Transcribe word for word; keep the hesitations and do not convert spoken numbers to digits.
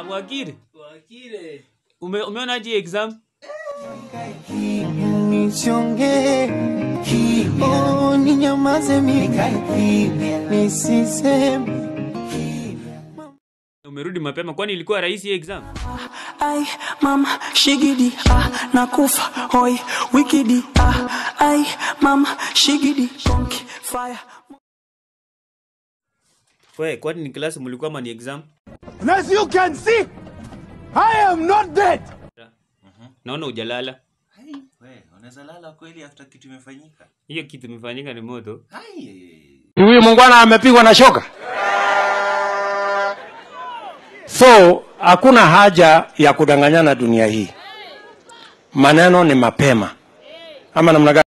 Wakire. Wakire. Ume umeona je exam? Nichonge oh ninyamaze mimi nisiseme. Umerudi mapema kwani ilikuwa rahisi exam? Ai mama shigidi ah nakufa hoi wikidi ah ai mama shigidi konki fire. Wewe kwani ni class mlikuwa ama ni exam? And as you can see, I am not dead. Mhm. Naona hujalala. Hai, wewe unaweza lala kweli after kitu imefanyika? Hiyo kitu imefanyika ni moto. Hai. Huyu mungwana amepigwa na shoka. So, hakuna haja ya kudanganyana dunia hii. Maneno ni mapema. Ama namna gani?